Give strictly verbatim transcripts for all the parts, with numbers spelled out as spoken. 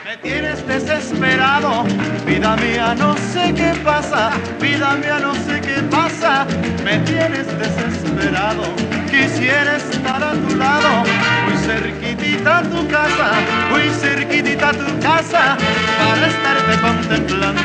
Me tienes desesperado, vida mía, no sé qué pasa, vida mía, no sé qué pasa, me tienes desesperado, quisiera estar a tu lado, muy cerquitita a tu casa, muy cerquitita a tu casa, para estarte contemplando.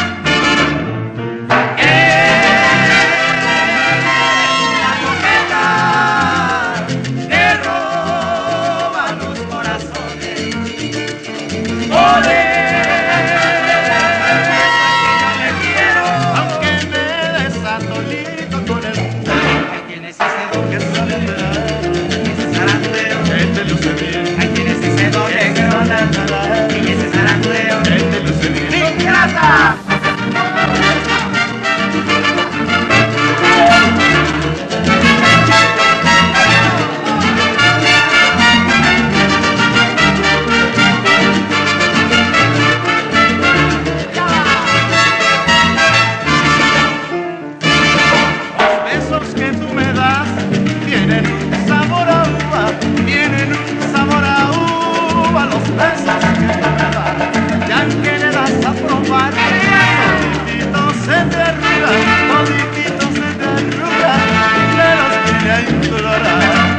Tienen un sabor a uva, tienen un sabor a uva, los besos que tú me das, ya que le das a probar, todititos se te arrugan, todititos se te arrugan, me los vine a implorar.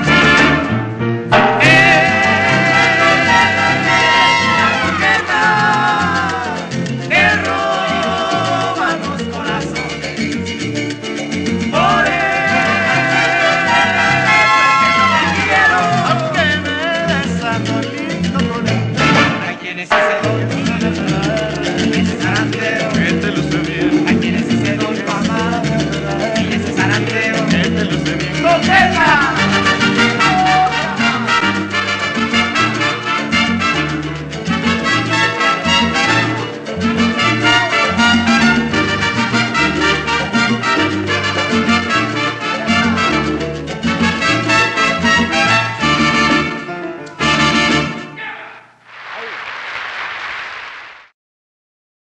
Ese